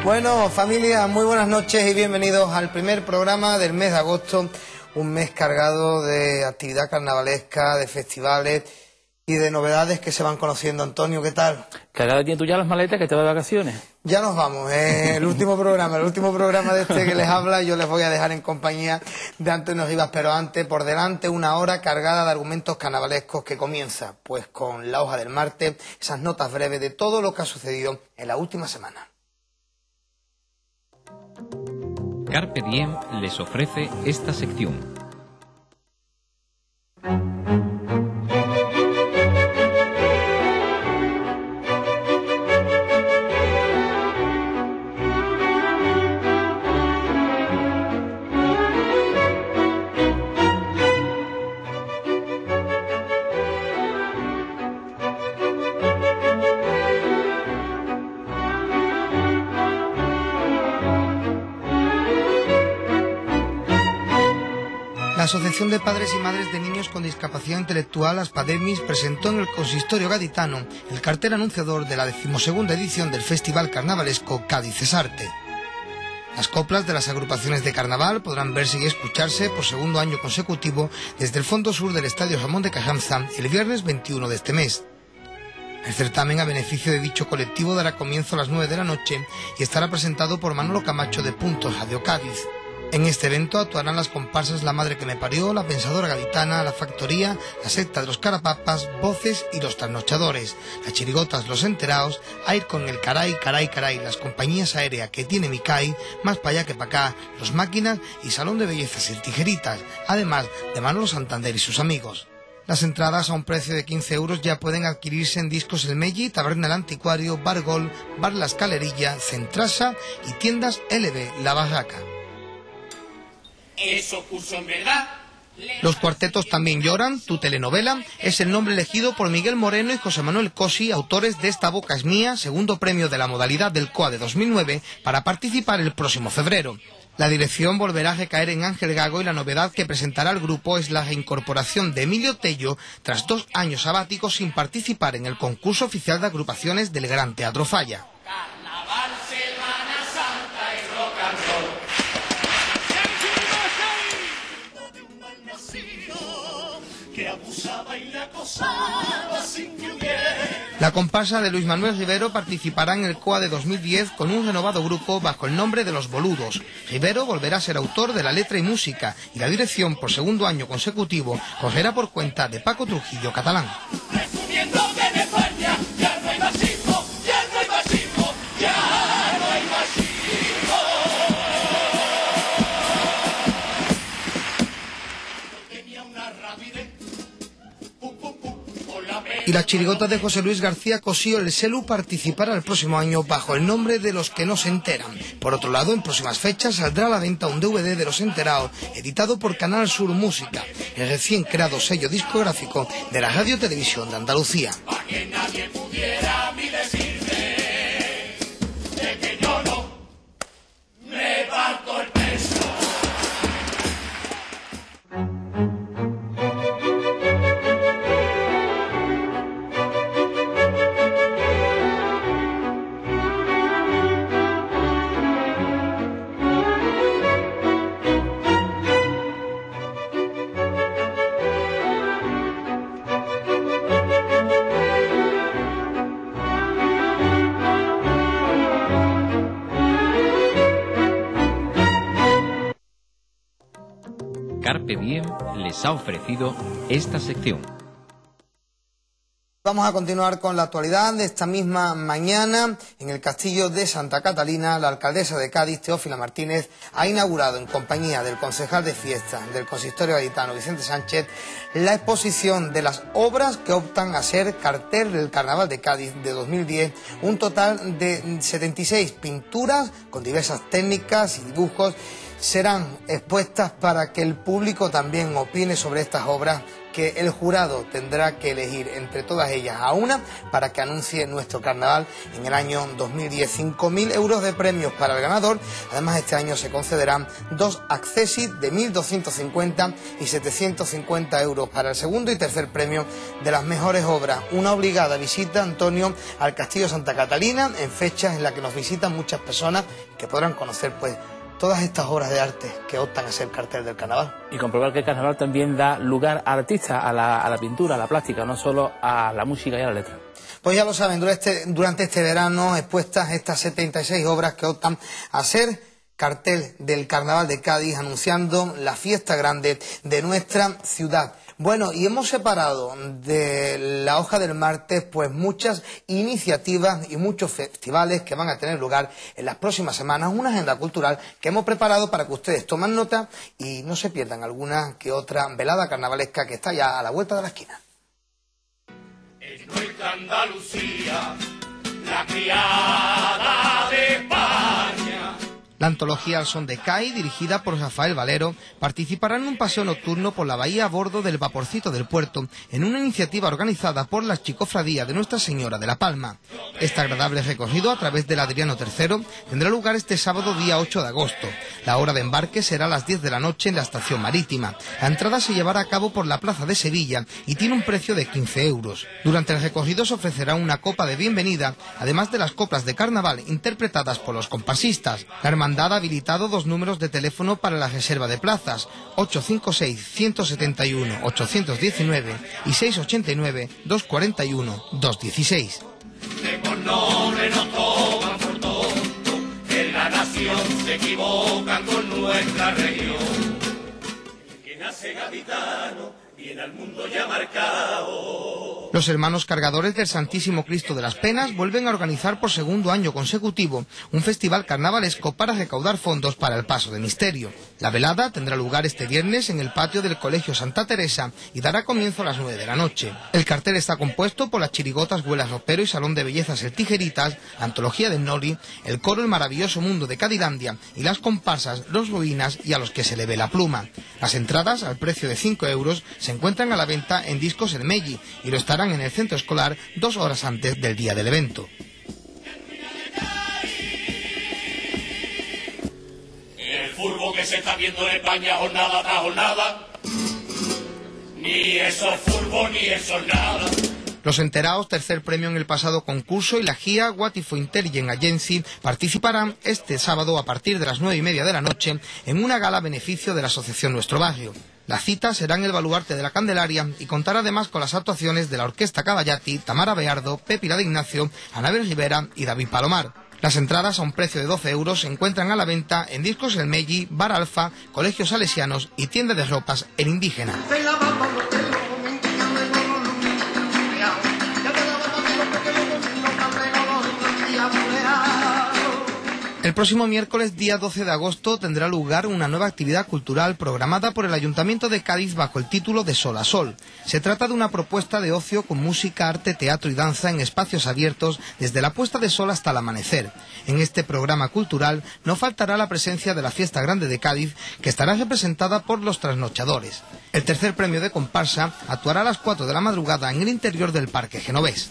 Bueno, familia, muy buenas noches y bienvenidos al primer programa del mes de agosto, un mes cargado de actividad carnavalesca, de festivales y de novedades que se van conociendo. Antonio, ¿qué tal? ¿Cargado tienes tú ya las maletas que te vas de vacaciones? Ya nos vamos, el último programa de este que les habla, yo les voy a dejar en compañía de Antonio Rivas, pero antes, por delante, una hora cargada de argumentos carnavalescos que comienza, pues con la hoja del martes, esas notas breves de todo lo que ha sucedido en la última semana. Carpe Diem les ofrece esta sección. La Asociación de Padres y Madres de Niños con Discapacidad Intelectual, Aspademis, presentó en el Consistorio Gaditano el cartel anunciador de la 12ª edición del Festival Carnavalesco Cádiz es Arte. Las coplas de las agrupaciones de carnaval podrán verse y escucharse por segundo año consecutivo desde el fondo sur del Estadio Ramón de Cajanza el viernes 21 de este mes. El certamen a beneficio de dicho colectivo dará comienzo a las 9 de la noche y estará presentado por Manolo Camacho de Puntos Radio Cádiz. En este evento actuarán las comparsas La Madre que me parió, La Pensadora Gaditana, La Factoría, La Secta de los Carapapas, Voces y Los Trasnochadores, Las Chirigotas, Los Enteraos, Air con el Caray, Caray, Caray, Las Compañías Aéreas que tiene Micay, Más pa' allá que pa' acá, Los Máquinas y Salón de Bellezas y Tijeritas, además de Manolo Santander y sus amigos. Las entradas a un precio de 15 euros ya pueden adquirirse en Discos El Melli, Taberna El Anticuario, Bar Gol, Bar La Escalerilla, Centrasa y Tiendas LB La Barraca. Eso puso en verdad. Los cuartetos también lloran, tu telenovela, es el nombre elegido por Miguel Moreno y José Manuel Cosi, autores de Esta boca es mía, segundo premio de la modalidad del COA de 2009, para participar el próximo febrero. La dirección volverá a recaer en Ángel Gago y la novedad que presentará el grupo es la reincorporación de Emilio Tello tras 2 años sabáticos sin participar en el concurso oficial de agrupaciones del Gran Teatro Falla. Carnaval, Semana Santa y rock and roll. Que abusaba y le acosaba sin que hubiera. La comparsa de Luis Manuel Rivero participará en el COA de 2010 con un renovado grupo bajo el nombre de Los Boludos. Rivero volverá a ser autor de la letra y música y la dirección por segundo año consecutivo correrá por cuenta de Paco Trujillo Catalán. Resumiendo que en España ya no hay machismo, ya no hay machismo, ya no hay machismo. Tenía una rapidez. Y la chirigota de José Luis García Cosío el Selu participará el próximo año bajo el nombre de Los que no se enteran. Por otro lado, en próximas fechas saldrá a la venta un DVD de Los Enterados, editado por Canal Sur Música, el recién creado sello discográfico de la Radio Televisión de Andalucía. Para que nadie pudiera a mí decirme de que yo no me parto el peso. Carpe Diem les ha ofrecido esta sección. Vamos a continuar con la actualidad de esta misma mañana. En el Castillo de Santa Catalina, la alcaldesa de Cádiz, Teófila Martínez, ha inaugurado en compañía del concejal de fiestas del Consistorio Gaditano, Vicente Sánchez, la exposición de las obras que optan a ser cartel del Carnaval de Cádiz de 2010, un total de 76 pinturas con diversas técnicas y dibujos serán expuestas para que el público también opine sobre estas obras, que el jurado tendrá que elegir entre todas ellas a una para que anuncie nuestro carnaval en el año 2010. 5.000 euros de premios para el ganador. Además, este año se concederán 2 accesis de 1.250 y 750 euros para el segundo y tercer premio de las mejores obras. Una obligada visita, Antonio, al Castillo Santa Catalina, en fechas en las que nos visitan muchas personas que podrán conocer pues todas estas obras de arte que optan a ser cartel del carnaval. Y comprobar que el carnaval también da lugar a artistas, a la pintura, a la plástica, no solo a la música y a la letra. Pues ya lo saben, durante este verano expuestas estas 76 obras que optan a ser cartel del Carnaval de Cádiz, anunciando la fiesta grande de nuestra ciudad. Bueno, y hemos separado de la hoja del martes pues muchas iniciativas y muchos festivales que van a tener lugar en las próximas semanas, una agenda cultural que hemos preparado para que ustedes tomen nota y no se pierdan alguna que otra velada carnavalesca que está ya a la vuelta de la esquina. En nuestra Andalucía, la criada de España. La antología Al Son de Cádiz, dirigida por Rafael Valero, participará en un paseo nocturno por la bahía a bordo del vaporcito del puerto, en una iniciativa organizada por la Chicofradía de Nuestra Señora de la Palma. Este agradable recorrido a través del Adriano III tendrá lugar este sábado día 8 de agosto. La hora de embarque será a las 10 de la noche en la estación marítima. La entrada se llevará a cabo por la Plaza de Sevilla y tiene un precio de 15 euros. Durante el recorrido se ofrecerá una copa de bienvenida, además de las coplas de carnaval interpretadas por los comparsistas. La hermandad ha habilitado 2 números de teléfono para la reserva de plazas, 856-171-819 y 689-241-216. Por nombre nos toman por tonto, en la nación se equivocan con nuestra región. El que nace gaditano viene al mundo ya marcado. Los hermanos cargadores del Santísimo Cristo de las Penas vuelven a organizar por segundo año consecutivo un festival carnavalesco para recaudar fondos para el Paso de Misterio. La velada tendrá lugar este viernes en el patio del Colegio Santa Teresa y dará comienzo a las 9 de la noche. El cartel está compuesto por las chirigotas Huelas Ropero y Salón de Bellezas El Tijeritas, la antología del Nori, el coro El Maravilloso Mundo de Cadilandia y las comparsas Los Ruinas y A los que se le ve la pluma. Las entradas, al precio de 5 euros, se encuentran a la venta en Discos El Melli y lo estarán en el centro escolar 2 horas antes del día del evento. El fútbol que se está viendo en España jornada tras jornada, ni eso es fútbol ni eso es nada. Los enterados, tercer premio en el pasado concurso, y la GIA What If Intelligent Agency participarán este sábado a partir de las 9:30 de la noche en una gala a beneficio de la asociación Nuestro Barrio. La cita será en el baluarte de la Candelaria y contará además con las actuaciones de la Orquesta Caballati, Tamara Beardo, Pepi de Ignacio, Anabel Rivera y David Palomar. Las entradas a un precio de 12 euros se encuentran a la venta en Discos El Melli, Bar Alfa, Colegios Salesianos y tienda de ropas El Indígena. El próximo miércoles, día 12 de agosto, tendrá lugar una nueva actividad cultural programada por el Ayuntamiento de Cádiz bajo el título de Sol a Sol. Se trata de una propuesta de ocio con música, arte, teatro y danza en espacios abiertos desde la puesta de sol hasta el amanecer. En este programa cultural no faltará la presencia de la Fiesta Grande de Cádiz, que estará representada por los trasnochadores. El tercer premio de comparsa actuará a las 4 de la madrugada en el interior del Parque Genovés.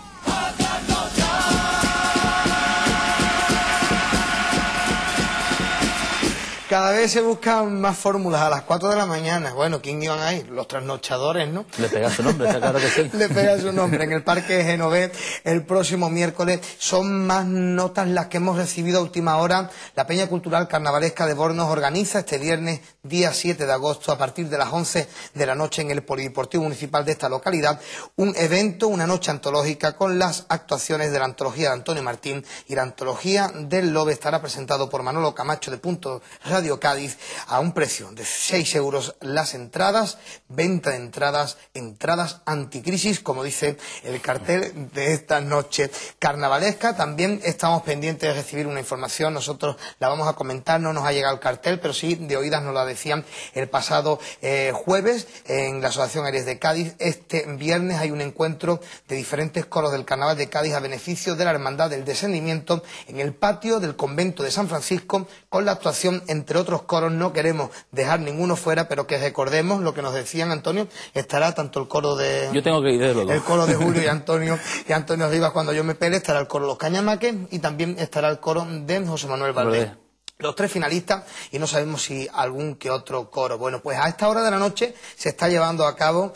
Cada vez se buscan más fórmulas a las 4 de la mañana. Bueno, ¿quién iban a ir? Los trasnochadores, ¿no? Le pega su nombre, está claro que sí. Le pega su nombre. En el Parque Genovés, el próximo miércoles, son más notas las que hemos recibido a última hora. La Peña Cultural Carnavalesca de Bornos organiza este viernes, día 7 de agosto, a partir de las 11 de la noche en el Polideportivo Municipal de esta localidad, un evento, una noche antológica con las actuaciones de la antología de Antonio Martín y la antología del Lobe. Estará presentado por Manolo Camacho de Punto Radio Cádiz a un precio de 6 euros las entradas, venta de entradas anticrisis, como dice el cartel de esta noche carnavalesca. También estamos pendientes de recibir una información, nosotros la vamos a comentar, no nos ha llegado el cartel, pero sí de oídas nos la decían el pasado jueves en la Asociación Aries de Cádiz. Este viernes hay un encuentro de diferentes coros del Carnaval de Cádiz a beneficio de la Hermandad del Descendimiento en el patio del Convento de San Francisco, con la actuación en entre otros coros, no queremos dejar ninguno fuera, pero que recordemos lo que nos decían, Antonio, estará tanto el coro de... Yo tengo que ir, desde luego. El coro de Julio y Antonio Rivas, Cuando yo me pele, estará el coro Los Cañamaques y también estará el coro de José Manuel Valdés. Los 3 finalistas y no sabemos si algún que otro coro. Bueno, pues a esta hora de la noche se está llevando a cabo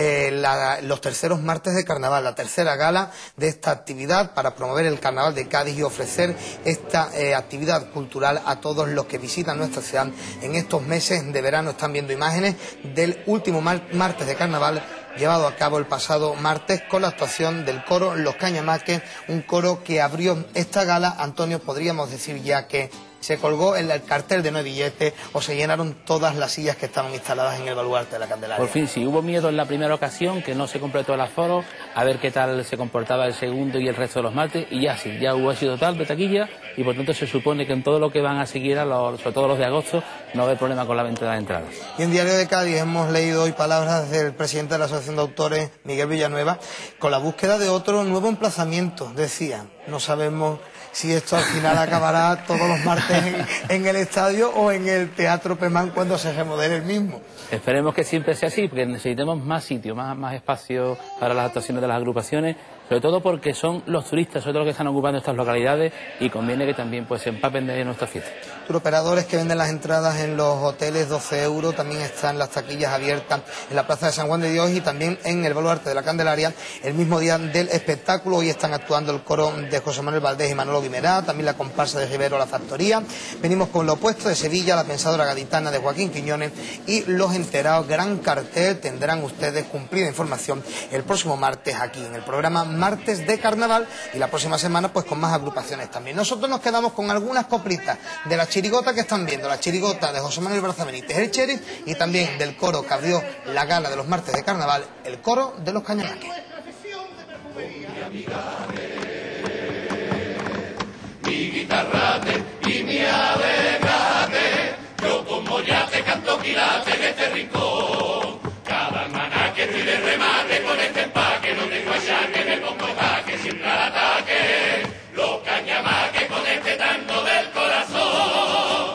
los terceros martes de carnaval, la tercera gala de esta actividad para promover el carnaval de Cádiz y ofrecer esta actividad cultural a todos los que visitan nuestra ciudad en estos meses de verano. Están viendo imágenes del último martes de carnaval llevado a cabo el pasado martes con la actuación del coro Los Cañamaques, un coro que abrió esta gala. Antonio, podríamos decir ya que se colgó el cartel de no hay billete o se llenaron todas las sillas que estaban instaladas en el baluarte de la Candelaria. Por fin, sí, hubo miedo en la primera ocasión, que no se completó el aforo, a ver qué tal se comportaba el segundo y el resto de los martes, y ya sí, ya hubo éxito total de taquilla, y por tanto se supone que en todo lo que van a seguir, sobre todo los de agosto, no va a haber problema con la venta de entradas. Y en Diario de Cádiz hemos leído hoy palabras del presidente de la Asociación de Autores, Miguel Villanueva, con la búsqueda de otro nuevo emplazamiento. Decía, no sabemos si esto al final acabará todos los martes en el estadio o en el Teatro Pemán cuando se remodele el mismo. Esperemos que siempre sea así, porque necesitamos más sitio, más espacio para las actuaciones de las agrupaciones, sobre todo porque son los turistas, sobre todo los que están ocupando estas localidades, y conviene que también pues se empapen de nuestra fiesta. Turoperadores que venden las entradas en los hoteles, 12 euros, también están las taquillas abiertas en la Plaza de San Juan de Dios y también en el baluarte de la Candelaria el mismo día del espectáculo. Hoy están actuando el coro de José Manuel Valdés y Manolo Guimerá, también la comparsa de Rivero La Factoría. Venimos con lo opuesto de Sevilla, la Pensadora Gaditana de Joaquín Quiñones y Los Enterados. Gran cartel, tendrán ustedes cumplida información el próximo martes aquí en el programa Martes de Carnaval, y la próxima semana pues con más agrupaciones también. Nosotros nos quedamos con algunas coplitas de la chirigota que están viendo, la chirigota de José Manuel Braza Benítez, el Cheri, y también del coro que abrió la gala de los martes de carnaval, el coro de Los Cañamaques. Mi guitarrate y mi alegrate, yo como ya te canto quilate en este rincón. Cada hermana que estoy de remate con este empaque, no tengo achaque, me pongo jaque, siempre al ataque. Los Cañamaques con este tango del corazón.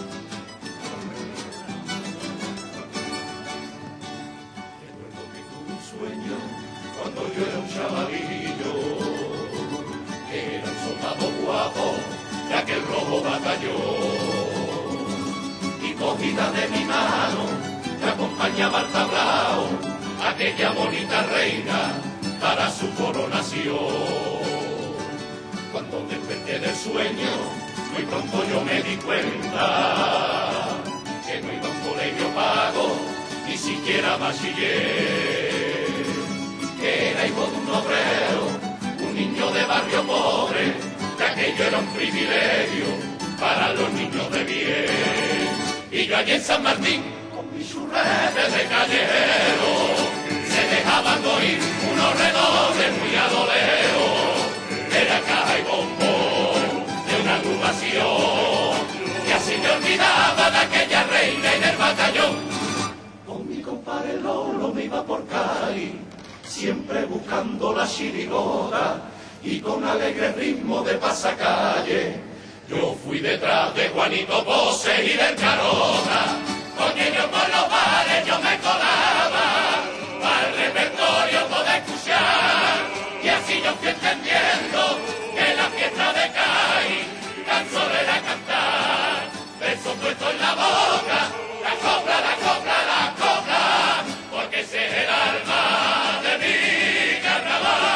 Recuerdo que tuve un sueño cuando yo era un chavalillo, que era un soldado guapo de aquel rojo batallón, y cogida de mi mano me acompañaba al tablao aquella bonita reina para su coronación. Cuando desperté del sueño, muy pronto yo me di cuenta que no iba a un colegio pago, ni siquiera bachiller, que era hijo de un obrero, un niño de barrio pobre, que aquello era un privilegio para los niños de bien. Y yo allí en San Martín, con mis churretes de callejero, se dejaban oír unos redobles muy adoleros, era caja y bombo de una agrupación, y así me olvidaba de aquella reina y del batallón. Con mi compadre Lolo me iba por Cádiz, siempre buscando la chirigota, y con alegre ritmo de pasacalle yo fui detrás de Juanito Pose y del Carona. Con ellos por los bares yo me colaba, al repertorio todo escuchar, y así yo fui entendiendo que la fiesta de Cádiz tan solo era cantar, versos puestos en la boca, la copla, la copla, la copla, porque ese es el alma de mi carnaval.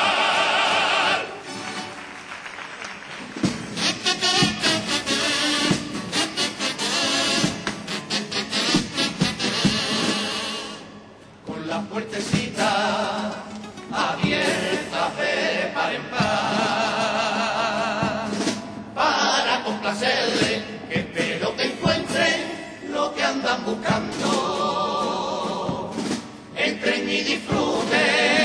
Con la puertecita abierta de par en par, para complacerle, que espero que encuentren lo que andan buscando. Entren y disfruten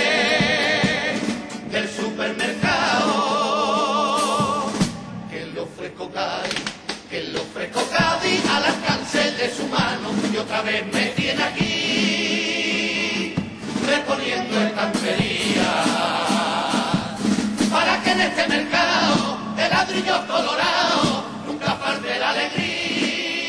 del supermercado, que le ofrezco Cádiz, que le ofrezco Cádiz al alcance de su mano, y otra vez me tiene aquí reponiendo estantería, para que en este mercado de ladrillos colorados nunca falte la alegría.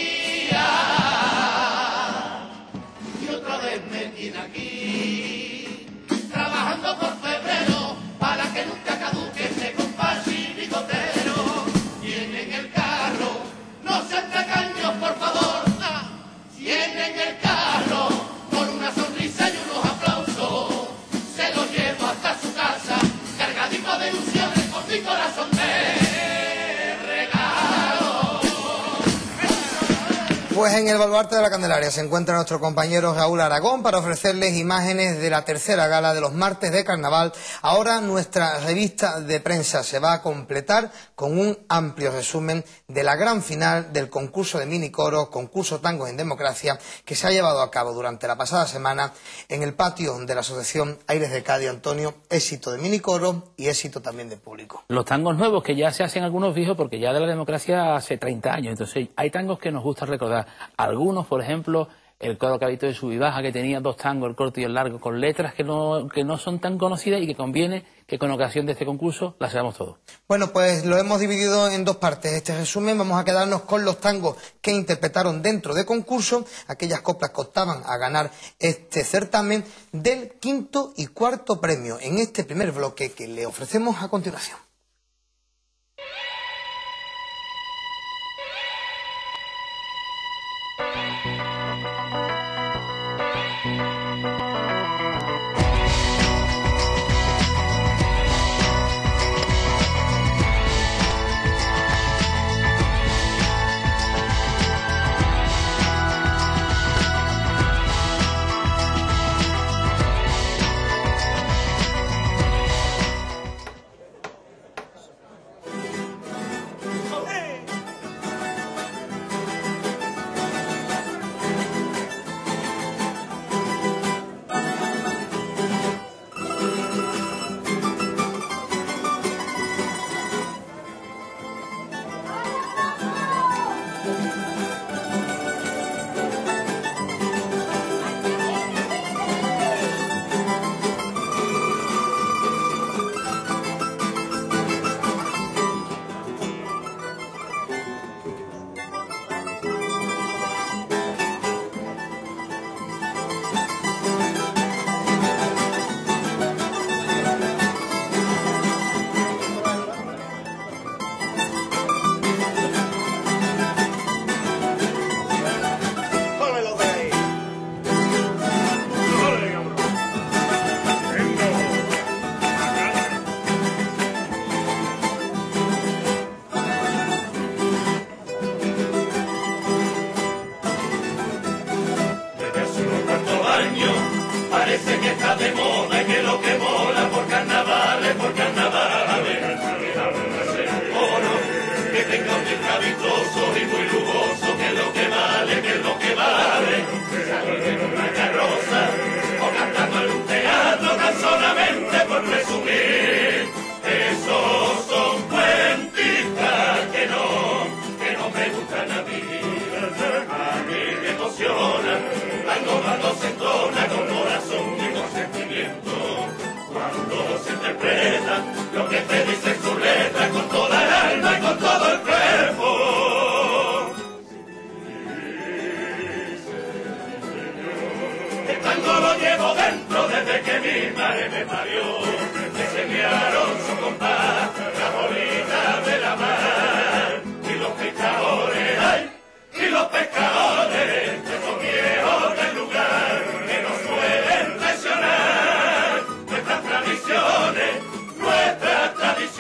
Pues en el baluarte de la Candelaria se encuentra nuestro compañero Raúl Aragón para ofrecerles imágenes de la tercera gala de los martes de carnaval. Ahora nuestra revista de prensa se va a completar con un amplio resumen de la gran final del concurso de minicoros, concurso Tangos en Democracia, que se ha llevado a cabo durante la pasada semana en el patio de la Asociación Aires de Cádiz. Antonio, éxito de minicoros y éxito también de público. Los tangos nuevos que ya se hacen algunos viejos porque ya de la democracia hace 30 años, entonces hay tangos que nos gusta recordar. Algunos, por ejemplo, el coro Caballito de Sub y Baja, que tenía dos tangos, el corto y el largo, con letras que no son tan conocidas y que conviene que con ocasión de este concurso las hagamos todos. Bueno, pues lo hemos dividido en dos partes. Este resumen vamos a quedarnos con los tangos que interpretaron dentro de concurso, aquellas coplas que optaban a ganar este certamen del quinto y cuarto premio en este primer bloque que le ofrecemos a continuación. Parece que está de moda y que lo que mola por carnavales, oro, que tenga un disco vistoso y muy lujoso, que es lo que vale, salir en una carroza o cantando en un teatro tan solamente por presumir. Esos son cuentistas que no me gustan a mí me emocionan, cuando se entona con corazón y con sentimiento, cuando se interpreta lo que te dice su letra con toda el alma y con todo el cuerpo. El tango lo llevo dentro desde que mi madre me parió, me enseñaron su compás, la bolita de la mar, y los pescadores, ay, y los pescadores, esos viejos del lugar que nos suelen traicionar, nuestras tradiciones,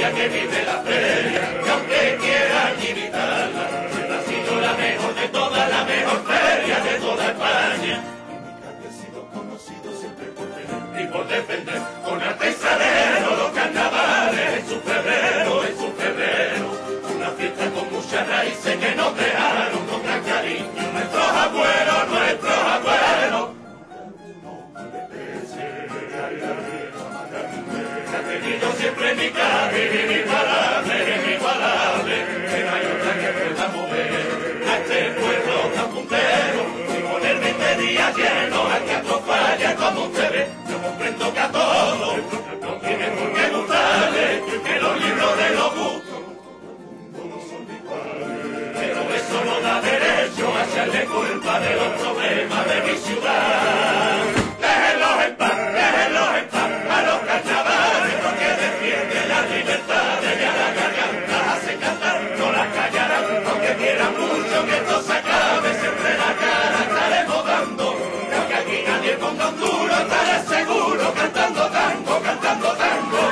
historia que vive la feria, que aunque quieran imitarla, siempre ha sido la mejor de todas, la mejor feria de toda España. Y ha sido conocido siempre por tener y por defender con artesanero los carnavales en su febrero, en su febrero. Una fiesta con muchas raíces que nos dejaron con gran cariño nuestros abuelos, nuestros abuelos. Ha tenido siempre mi calle, inigualable, que no hay otra que pueda mover a este pueblo tan puntero y poner 20 días llenos al teatro Falla como usted ve. Yo comprendo que a todos no tiene por qué gustarle, que los libros de los gustos no son iguales, pero eso no da derecho a echarle culpa de los problemas de mi ciudad. Déjenlos en paz a los carnavales, porque defienden la libertad y a la garganta hace cantar, no las callarán, aunque quieran mucho que esto se acabe, siempre la cara estaremos dando, que aunque aquí nadie ponga un duro, estaré seguro cantando tango, cantando tango.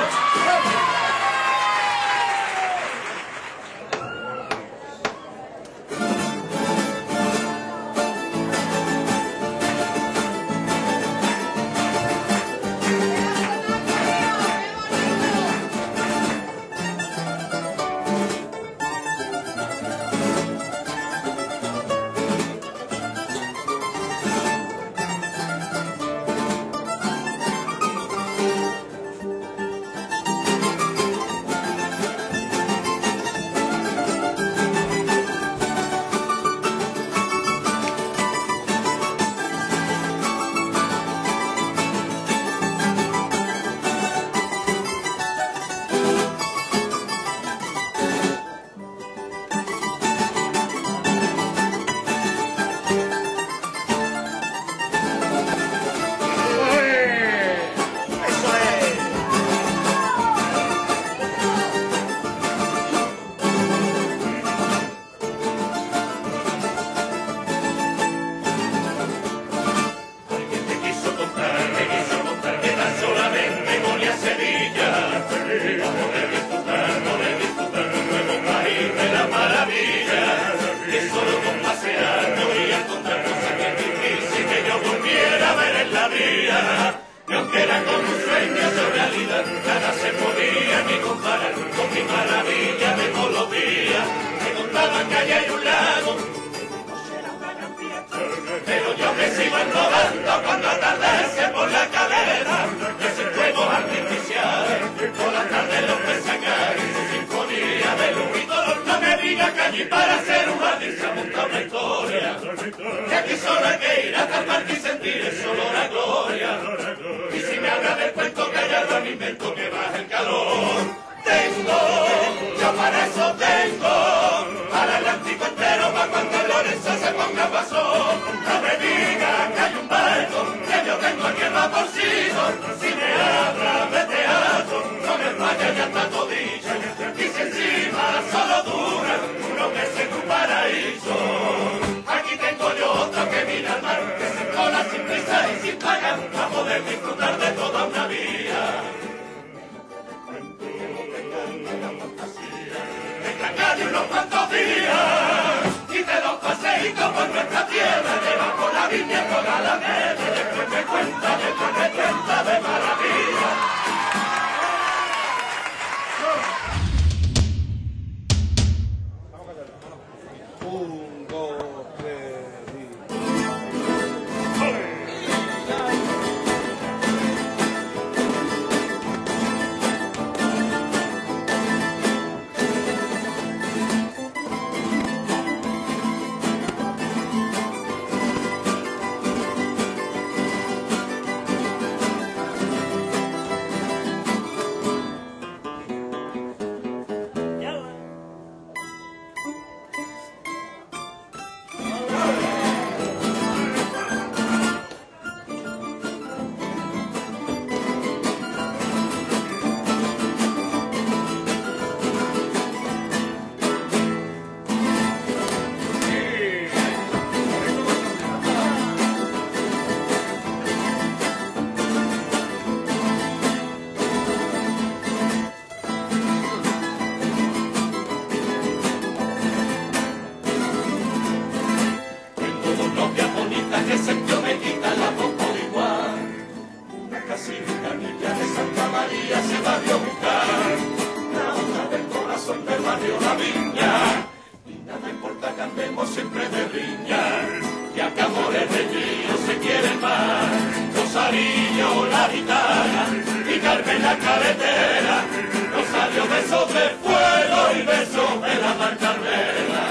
barrio La Viña. Y nada importa que andemos siempre de riña, ya que amores de tío se quieren más. Rosarillo, la gitana y Carmen la caletera, Rosario besos de fuego y besos de la Mar Carmela.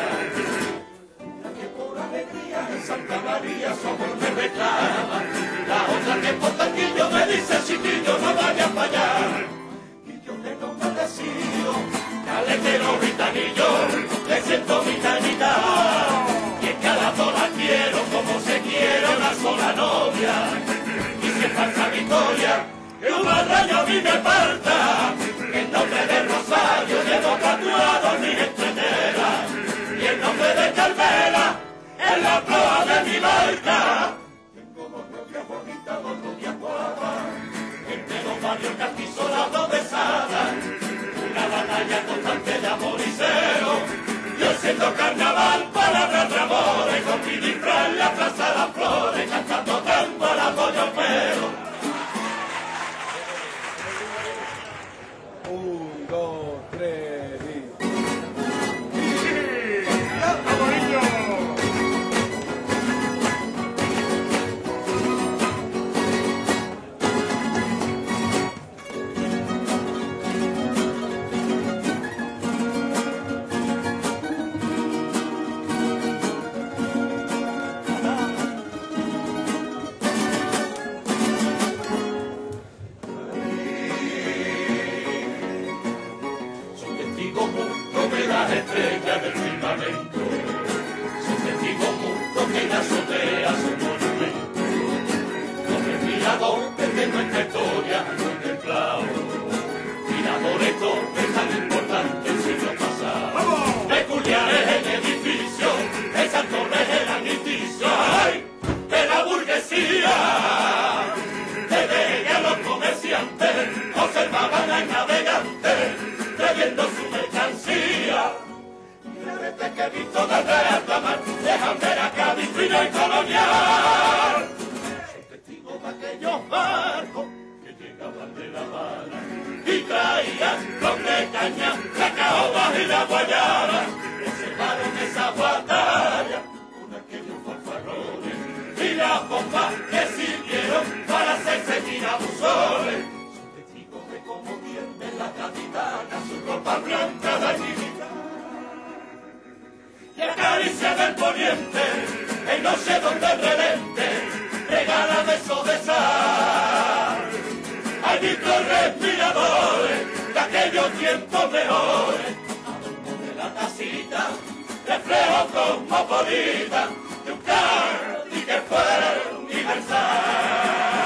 Que por alegría en Santa María su amor me reclama, la otra que por tanquillo me dice chiquillo no vayas para allá. Y yo le no maldecido, caletero gitanillo, le siento mi tanita, y es que a las dos las quiero como se quiere una sola novia. Y si es falsa victoria, que un rayo a mí me falta, que el nombre de Rosario llevo tatuado en mi estrenera, y el nombre de Carmela en la proa de mi barca. Tengo dos novias bonitas, dos novias guapas, entre los barrios castizos las dos besadas, una batalla constante de amor y celo. Yo siento carnaval, palabras de amores, con mi disfraz en la plaza de las flores, cantando tango al apoyo pero. 1, 2, 3 y... Estrellas del firmamento, son testigos juntos que en la azotea son monumentos, los respiradores de nuestra historia han contemplado, miradores es tan importante el siglo pasado, peculiares en edificios, esas torres eran indicios, ¡ay!, de la burguesía, desde ella los comerciantes observaban al navegante, trayendo su mercancía. Desde que he visto desde alta mar, dejan ver a Cádiz fino y colonial. Soy testigo de aquellos barcos que llegaban de La Habana y traían ron de caña, la caoba y la guayaba. Observaron esa batalla con aquellos fanfarrones y las bombas que sirvieron para hacerse tirabuzones. Soy testigo de cómo tienden las gaditanas su ropa blanca de dignidad. Y acaricia del poniente, en no sé dónde redente, regala besos de sal. Hay visto respiradores de aquellos tiempos mejores, adorno de la tacita, reflejo cosmopolita de un Cádiz que fue universal.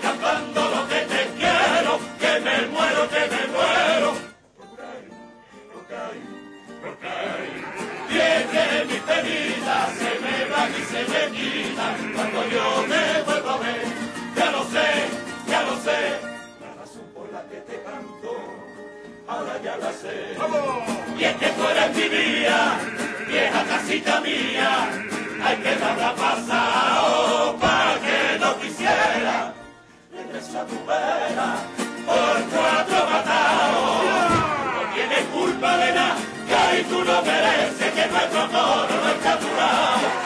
cantando lo que te quiero, que me muero, que me muero. Y es que mis pedidas se me van y se me quitan cuando yo me vuelvo a ver. Ya lo sé, la razón por la que te canto, ahora ya la sé. Y es que tú eres mi vida, vieja casita mía, hay que darla pasado para que no quisiera regresar a tu vera por 4 matados. No tienes culpa de nada, que ahí tú no mereces que nuestro toro no esté aturado.